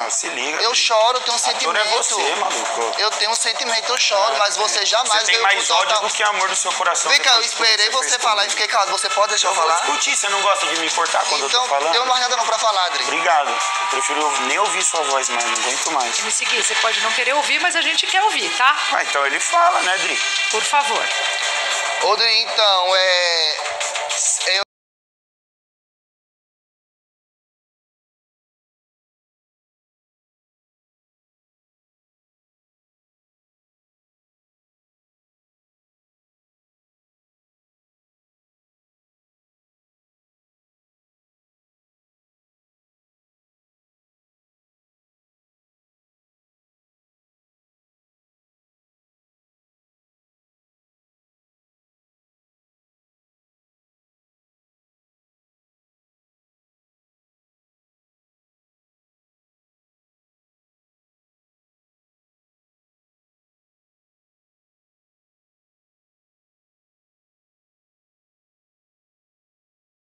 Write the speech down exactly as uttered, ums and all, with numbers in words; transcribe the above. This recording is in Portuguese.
Ah, se liga. Eu choro, eu tenho um Ator sentimento. é você, maluco. Eu tenho um sentimento, eu choro, mas você jamais Você tem veio mais com ódio total... do que amor no seu coração. Vem cá, eu depois de tudo esperei que você fez falar e comigo. fiquei calado. Você pode deixar eu Eu vou falar? discutir, você não gosta de me importar quando Então, eu tô falando? tenho mais nada não pra falar, Adri. Obrigado. Eu prefiro nem ouvir sua voz mais, não aguento mais. Me seguir, você pode não querer ouvir, mas a gente quer ouvir, tá? Ah, então ele fala, né, Dri? Por favor. Odri, então, é...